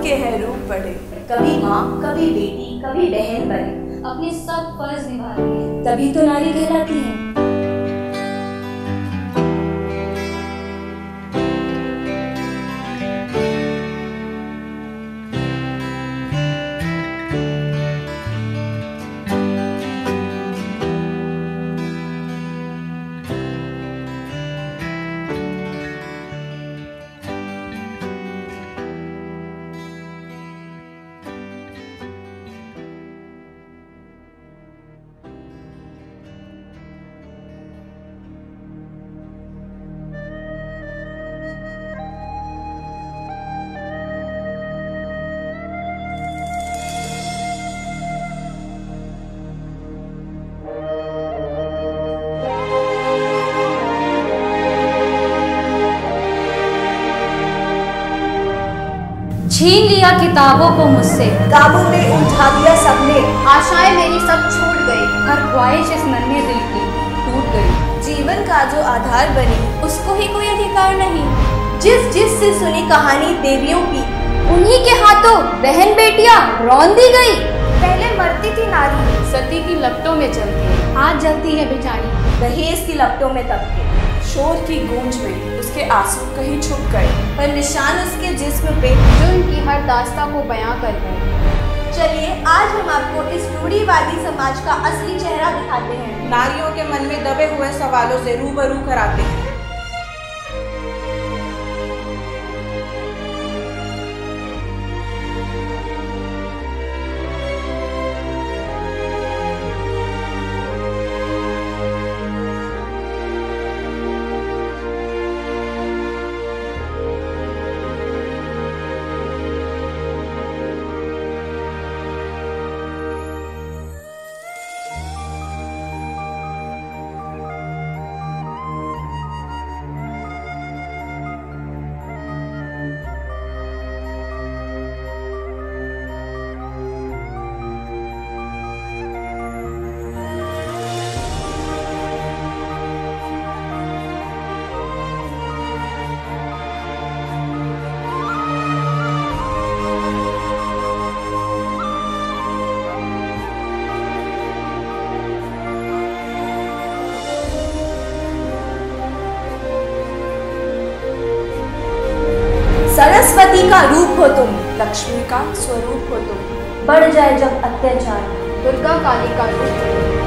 के है रूप बड़े। कभी माँ, कभी बेटी, कभी बहन बने, अपने सब फर्ज निभा रही है, तभी तो नारी कहलाती है। छीन लिया किताबों को मुझसे, काबू में उठा दिया सबने, आशाएं मेरी सब छूट गई, हर ख्वाहिश इस नन्हे दिल की टूट गई। जीवन का जो आधार बनी उसको ही कोई अधिकार नहीं। जिस से सुनी कहानी देवियों की, उन्हीं के हाथों बहन बेटियां रौंद दी गई। पहले मरती थी नारी, सती की लपटों में जलती, आज जलती है बेचारी, दहेज की लपटों में तबके। शोर की गूंज में उसके आंसू कहीं छुप गए, पर निशान उसके जिस्म पे जो उनकी हर दास्तां को बयां कर गए। चलिए आज हम आपको इस रूढ़िवादी समाज का असली चेहरा दिखाते हैं। नारियों के मन में दबे हुए सवालों से रूबरू कराते हैं। सरस्वती का रूप हो तुम, लक्ष्मी का स्वरूप हो तुम, बढ़ जाए जब अत्याचार, दुर्गा काली का रूप।